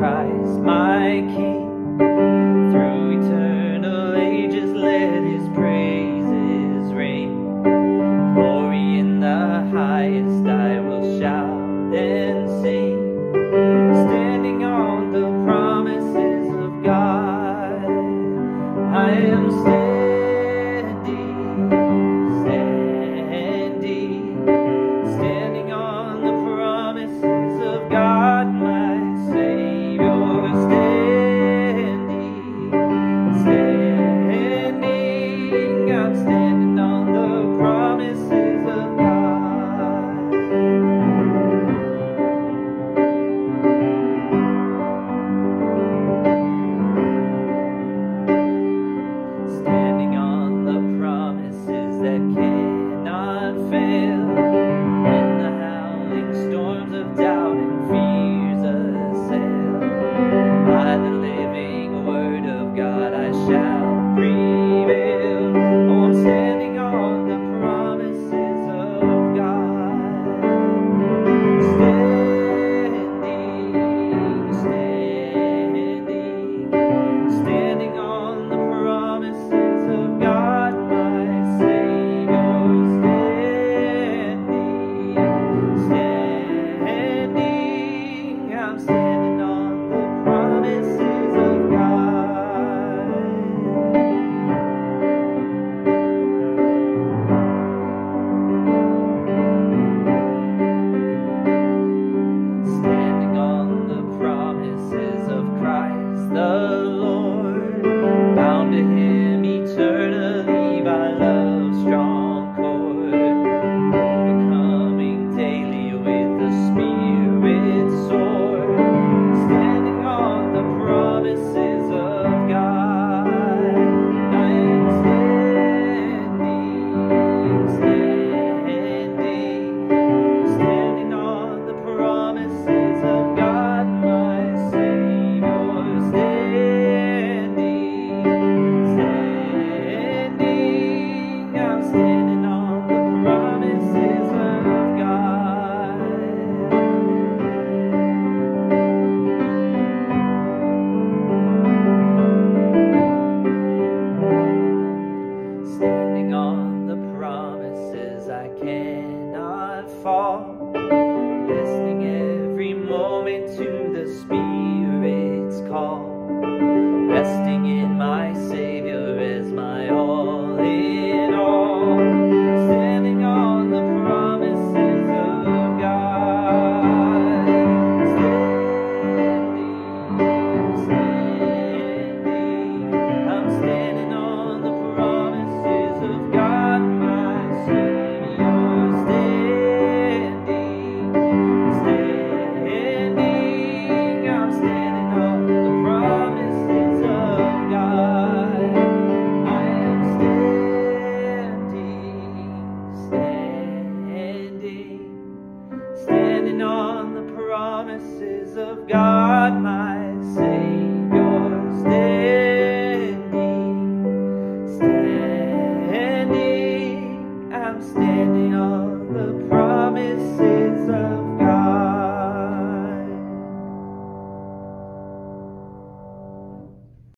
Christ my King. Through eternal ages let his praises ring. Glory in the highest I will shout and sing, standing on the promises of God. I am standing on the promises of God, my Savior. I'm standing on the promises of God. Standing on the promises that cannot fail. When the howling storms of doubt and fears assail, by the living word of God I shall prevail. Oh, I'm standing on the promises of God. Standing on the promises of God, my Savior. I'm standing on the promises of God. Standing on the promises of Christ the Lord, bound to him eternally by love's strong cord, overcoming daily with the Spirit's sword. Standing on the promises of God, I am standing on the promises of God, my Savior. I'm standing on the promises of God. Standing on the promises I cannot fall, listening every moment to the Spirit's call, resting in my Savior as my all in all. Standing on the promises of God. I'm standing on the promises of God, my Savior. I'm standing on the promises of God. I am standing on the promises of God, my